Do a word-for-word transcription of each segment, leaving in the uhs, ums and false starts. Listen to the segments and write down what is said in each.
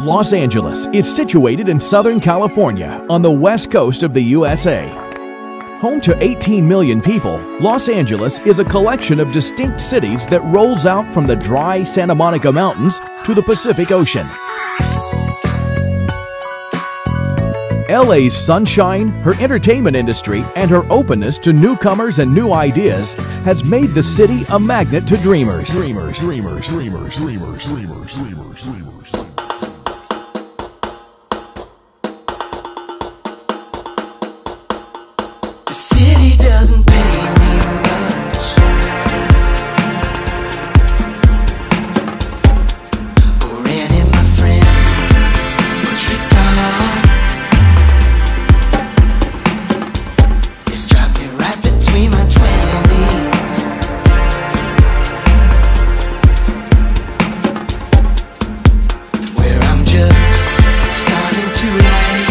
Los Angeles is situated in Southern California on the west coast of the U S A. Home to eighteen million people, Los Angeles is a collection of distinct cities that rolls out from the dry Santa Monica Mountains to the Pacific Ocean. L A's sunshine, her entertainment industry, and her openness to newcomers and new ideas has made the city a magnet to dreamers. Dreamers, dreamers, dreamers, dreamers, dreamers, dreamers, dreamers. The city doesn't pay me much or any of my friends for trick off. It's dropped me right between my twenties, where I'm just starting to like.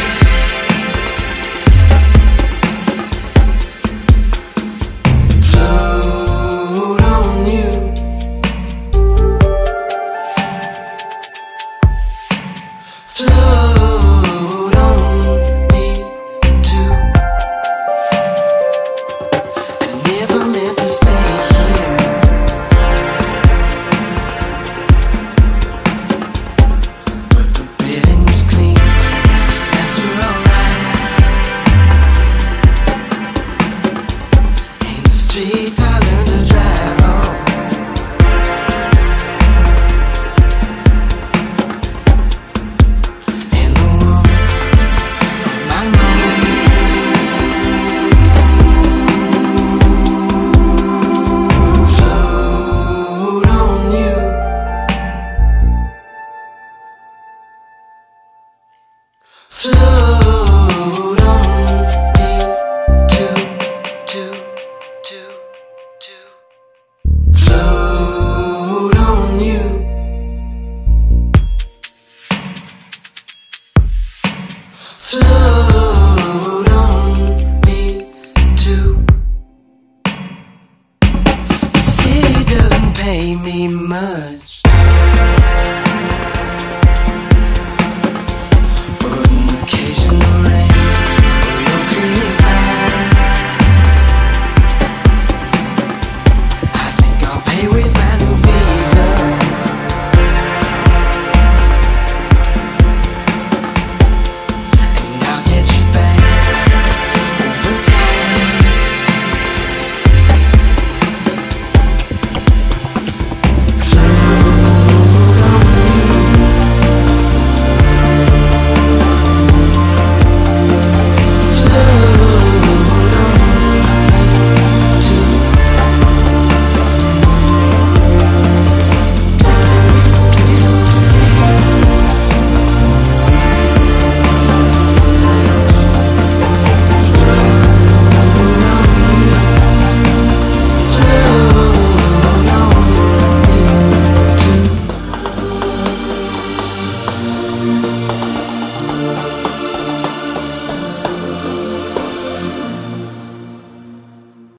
Flow.